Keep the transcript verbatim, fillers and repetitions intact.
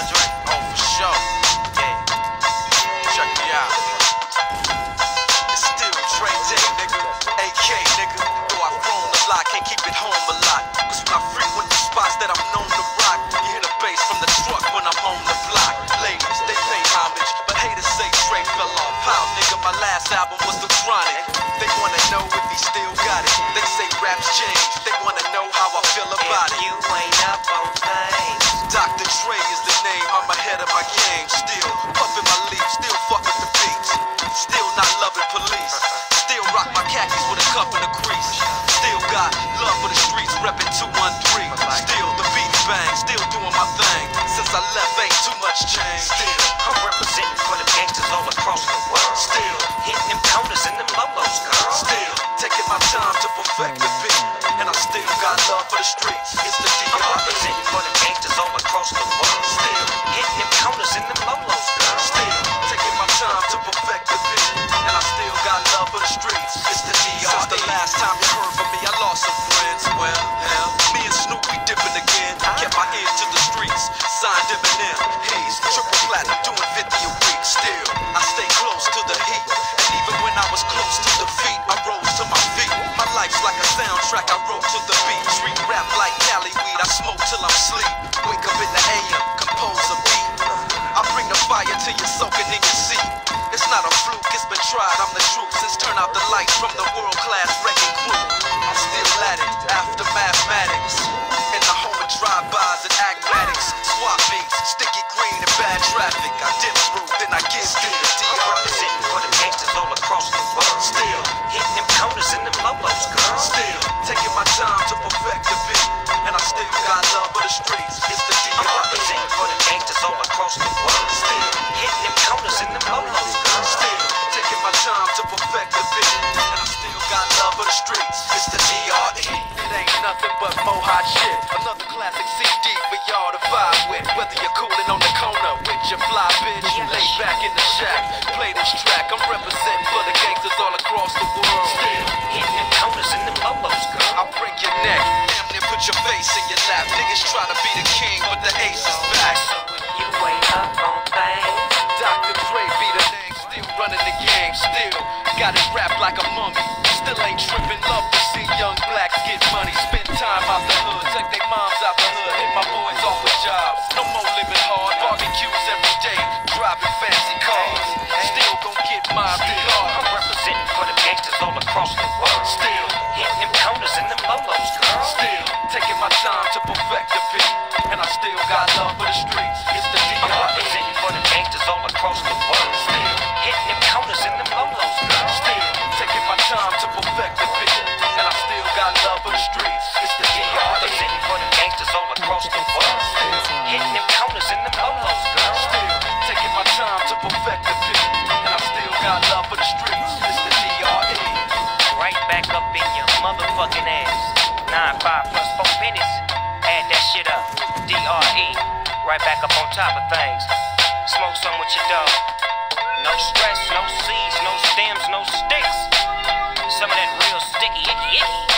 Andre? Oh, for sure. Yeah. Check me out. It's still Dre Day, nigga. A K, nigga. Though I've grown a lot, can't keep it home a lot. Cause when I frequent the spots that I'm known to rock, you hear the bass from the truck when I'm on the block. Ladies, they pay homage, but haters say Dre fell off. How, nigga, my last album was The Chronic. They wanna know if he still got it. They say raps change. They wanna know how I feel about it. You ain't up on things. Doctor Dre is the name, I'm ahead of my game. Still puffin' my leaf, still fuckin' the beats. Still not loving police. Still rock my khakis with a cuff and a crease. Still got love for the streets, reppin' two one three. Still the beats bang, still doing my thing. Since I left, ain't too much change. Still, I'm representing for the gangsters all across the world. still, Hitting them corners and them lolos, girl. still taking my time to perfect the beat. And I still got love for the streets. It's the I'm D R E. representing for the gangsters all across the world. Still, Hitting them corners and them lolos, girl. still taking my time to perfect the beat. And I still got love for the streets. It's the D R E. Since the last time you heard from me, I lost some friends. Well, hell, me and Snoop, we dipping again. Kept my ear to the streets. Signed Eminem, Hayes, triple platinum, doing fifty a week. Still, I stay close to the heat. And even when I was close to defeat, I rose to my feet. My life's like a soundtrack, I wrote to the beat. Street rap like Cali weed, I smoke till I'm sleep. Wake up in the A M, compose a beat. I bring the fire till you're soaking in your seat. It's not a fluke, it's been tried, I'm the truth. Since turn out the lights from the world-class wrecking crew, I'm still at it, after mathematics. In the home of drive-bys and acmatics. Swap beats, sticky green and bad traffic. I dip through, then I get through the D I'm R E. representing for the gangsters all across the world. Still, Hitting them corners and them lolos, girl. still, taking my time to perfect the beat. And I still got love for the streets. It's the D I'm R E. representing for the gangsters all across the world. Still, Hitting them corners and them lolos, girl. still, taking my time to perfect the beat. And I still got love for the streets. It's the D R E. It ain't nothing but mo hot shit. Another classic C D for y'all to vibe with. Whether you're coolin' on the corner with your fly bitch, lay back in the shack, play this track. I'm representing for the gangsters all across the world. Still, Hitting them corners and them lolos, girl. I'll break your neck, damn near put your face in your lap. Niggas try to be the king, but the ace is back. So if you ain't up on things. Doctor Dre be the name, still running the game, still got it wrapped like a mummy. Still ain't tripping, love to see young blacks get money, spend time out the hood, take their moms out the hood, hit my boys off with jobs. No more living hard, barbecues every day, driving fancy cars. Still gon' get mine regardless. I'm representing for the gangsters all across the world. Still, Hitting them corners and them lolos, girl. still taking my time to perfect the beat, and I still got love for the streets. It's the D I'm R E. representing for the gangsters all across the world. Still, Hitting them corners and them lolos, girl. still taking my time to perfect the beat, and I still got love for the streets. It's the D I'm R E. representing for the gangsters all across the world. Hitting them corners and them lolos, girl. Still taking my time to perfect the beat, and I still got love for the streets. It's the D R E. Right back up in your motherfucking ass. Nine five plus four pennies. Add that shit up. D R E. Right back up on top of things. Smoke some with your dog. No stress, no seeds, no stems, no sticks. Some of that real sticky, icky, icky.